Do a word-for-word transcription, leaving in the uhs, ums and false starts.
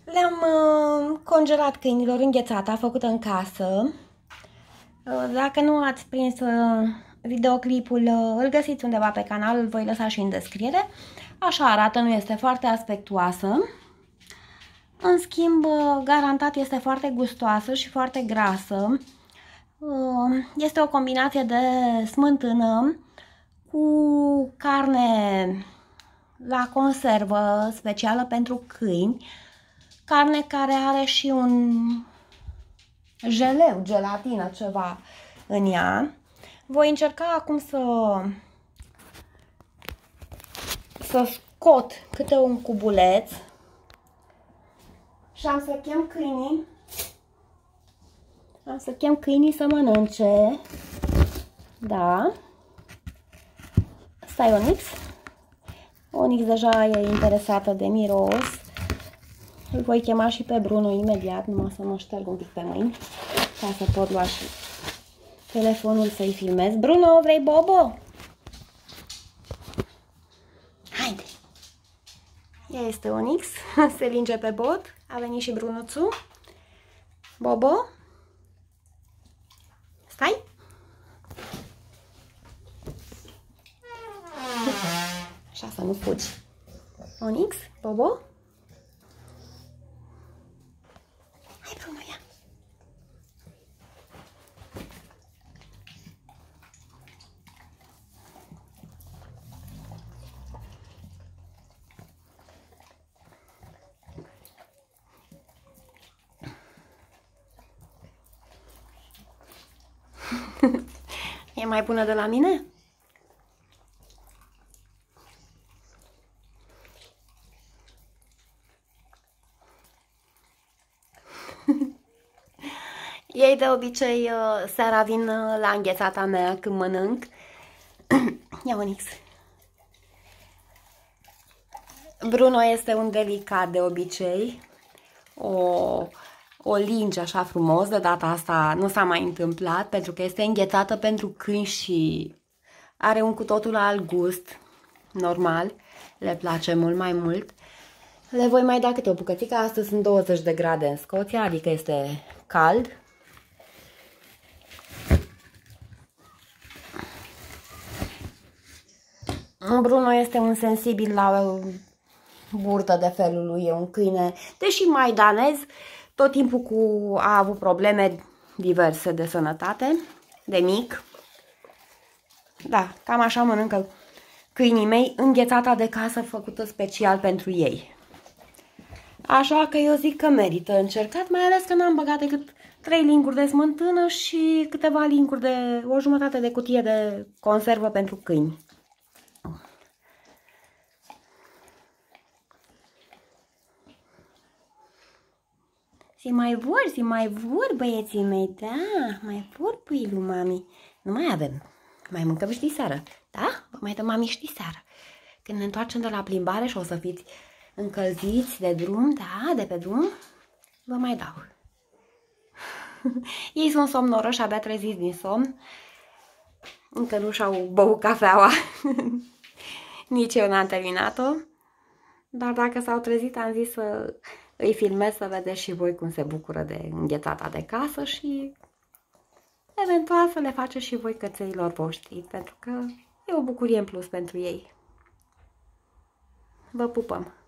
Le-am uh, congelat câinilor înghețata, făcută în casă. Uh, dacă nu ați prins uh, videoclipul, uh, îl găsiți undeva pe canal, îl voi lăsa și în descriere. Așa arată, nu este foarte aspectuoasă. În schimb, uh, garantat este foarte gustoasă și foarte grasă. Uh, este o combinație de smântână cu carne la conservă specială pentru câini. Carne care are și un jeleu, gelatină, ceva în ea. Voi încerca acum să să scot câte un cubuleț și am să chem câinii. Am să chem câinii să mănânce. Da. Stai, Onyx. Onyx deja e interesată de miros. Îl voi chema și pe Bruno imediat, numai să mă șterg un pic pe mâini, ca să pot lua și telefonul să-i filmez. Bruno, vrei bobo? Haide! Ea este Onyx, se linge pe bot, a venit și Brunuțu. Bobo? Stai! Așa, să nu fugi. Onyx, Bobo? Hai, Bruno, ia! E mai bună de la mine? Ei de obicei seara vin la înghețata mea când mănânc. Ia, Onyx. Bruno este un delicat de obicei. O, o linge așa frumos. De data asta nu s-a mai întâmplat pentru că este înghețată pentru câini și are un cu totul alt gust. Normal. Le place mult mai mult. Le voi mai da câte o bucățică. Astăzi sunt douăzeci de grade în Scoția, adică este cald. Bruno este un sensibil la burtă de felul lui, e un câine, deși maidanez, tot timpul cu, a avut probleme diverse de sănătate, de mic. Da, cam așa mănâncă câinii mei, înghețata de casă făcută special pentru ei. Așa că eu zic că merită încercat, mai ales că n-am băgat decât trei linguri de smântână și câteva linguri de, o jumătate de cutie de conservă pentru câini. Si mai vor, si mai vor băieții mei, da, mai vor puii lui mami. Nu mai avem, mai mâncăm și seară, da? Vă mai dăm mami și seară. Când ne întoarcem de la plimbare și o să fiți încălziți de drum, da, de pe drum, vă mai dau. Ei sunt somnoroși, abia treziți din somn. Încă nu și-au băut cafeaua. Nici eu n-am terminat-o. Dar dacă s-au trezit, am zis să îi filmez să vedeți și voi cum se bucură de înghețata de casă și eventual să le faceți și voi cățeilor voștri, pentru că e o bucurie în plus pentru ei. Vă pupăm!